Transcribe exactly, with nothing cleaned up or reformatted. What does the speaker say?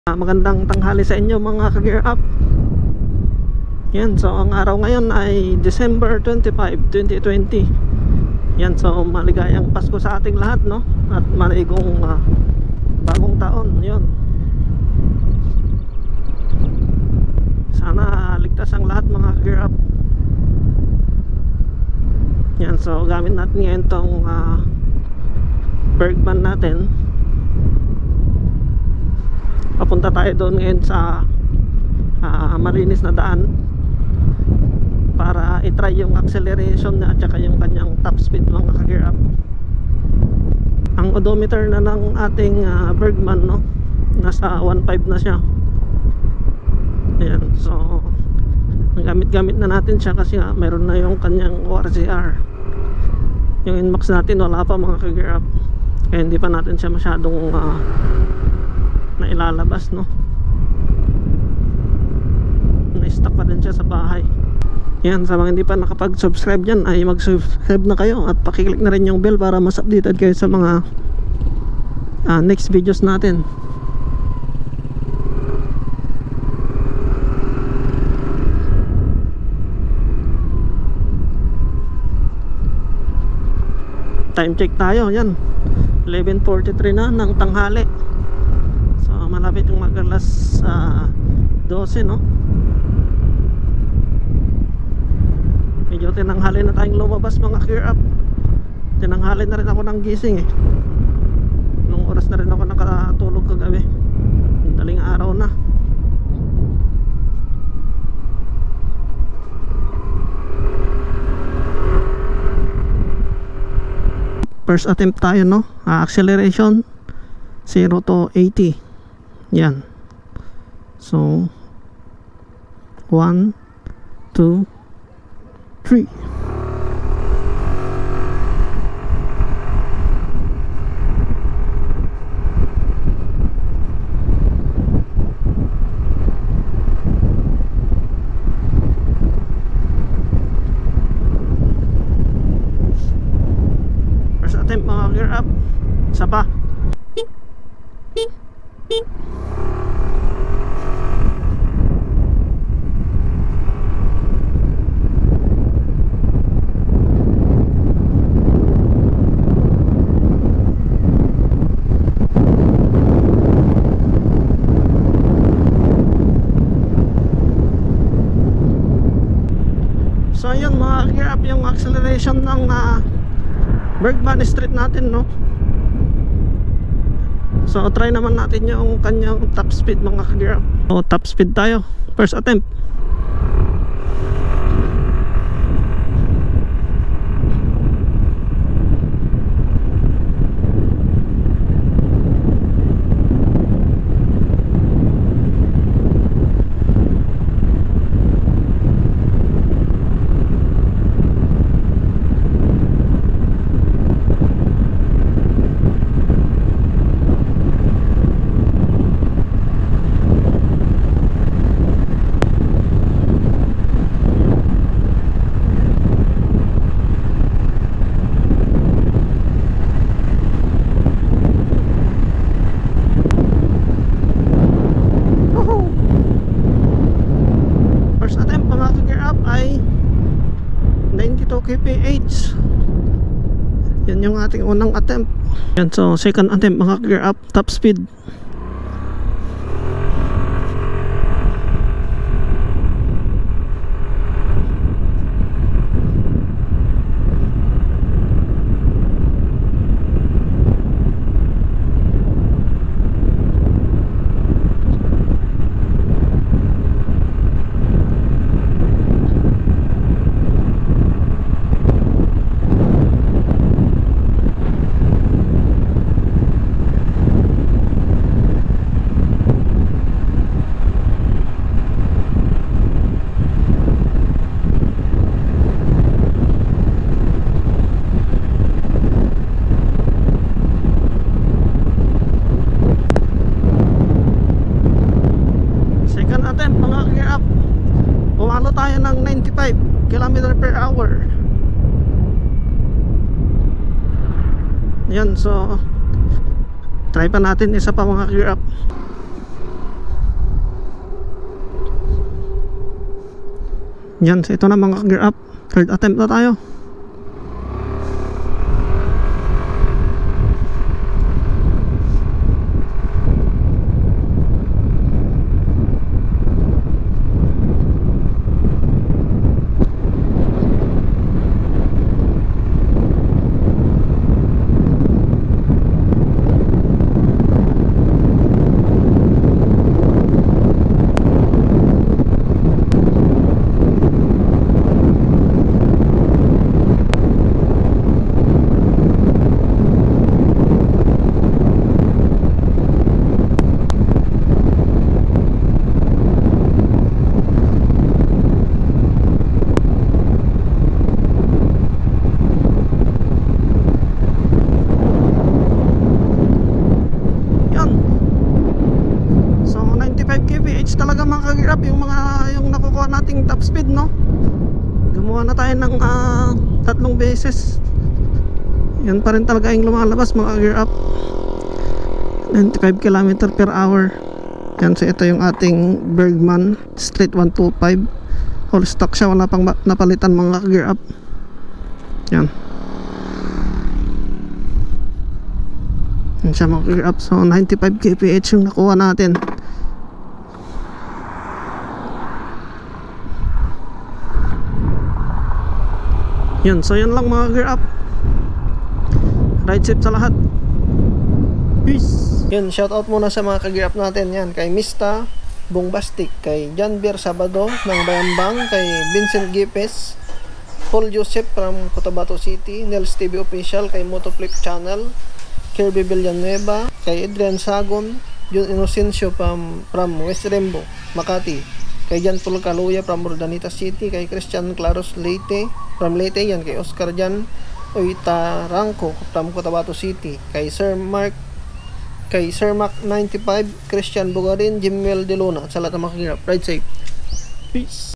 Uh, magandang tanghali sa inyo mga ka-gear up. Yan, so ang araw ngayon ay December twenty-fifth, twenty twenty. Yan, so maligayang Pasko sa ating lahat, no? At maligong uh, bagong taon. Yun, sana ligtas ang lahat mga ka-gear up. Yan, so gamit natin ngayon tong uh, Bergman natin. Papunta tayo doon ngayon sa uh, malinis na daan para i-try yung acceleration na at saka yung kanyang top speed mga ka-gear up. Ang odometer na ng ating uh, Bergman, no, nasa one point five na siya. Ayan, so gamit-gamit na natin siya kasi nga mayroon na yung kanyang O R C R. Yung Inmax natin wala pa mga ka-gear up, kaya hindi pa natin siya masyadong uh, na ilalabas, no. Na-stuck pa din siya sa bahay. Yan, sa mga hindi pa nakapag-subscribe dyan ay mag-subscribe na kayo at pakiclick na rin yung bell para mas updated kayo sa mga uh, next videos natin. Time check tayo, yan eleven forty-three na ng tanghali. Malapit yung mag alas uh, twelve, no? Medyo tinanghali na tayong lumabas mga gear up. Tinanghali na rin ako ng gising eh. Nung oras na rin ako nakatulog kagabi. Daling araw na. First attempt tayo, no? Uh, acceleration zero to eighty. Yan. So one, two, three. First attempt mga gear up. Isa pa. So ayun mga gear up yung acceleration ng uh, Bergman Street natin, no. So try naman natin yung kanyang top speed mga gear up. So top speed tayo, first attempt. ninety-two K P H. Yan yung ating unang attempt. Yan, so second attempt mga gear up, top speed. Tayo ng ninety-five kilometer per hour. Yan, so try pa natin isa pa mga gear up. Yan, so ito na mga gear up. Third attempt na tayo. Talaga mga ka-gear up yung mga yung nakukuha nating top speed, no? Gumawa na tayo ng uh, tatlong beses. Yan pa rin talaga yung lumalabas mga ka-gear up. ninety-five kilometer per hour. Yan, so ito yung ating Bergman Street one twenty-five. All stock siya, wala pang napalitan mga ka-gear up. Yan. Yan siya mga ka-gear up. So ninety-five kilometers per hour yung nakuha natin. Yan, so yan lang mga gear up. Ride safe sa lahat. Peace. Yan, shout out muna sa mga ka-gear up natin. Yan, kay Mista Bombastic, kay John Beer Sabado ng Bayambang, kay Vincent Gipes, Paul Joseph from Cotabato City, Nels T V Official, kay Motoflip Channel, Kirby Villanueva, kay Adrian Sagon, Jun Inocencio from, from West Rembo, Makati, kay Jan Paul Caluya from Urdaneta City, kay Christian Claros Leyte from Leyte, yan kay Oscar Jan Oita Ranco from Cotabato City, kay Sir Mark, kay Sir Mac ninety-five, Christian Bugarin, Jimmel De Luna, sa lahat ng mga ka-gear up. Ride safe. Peace.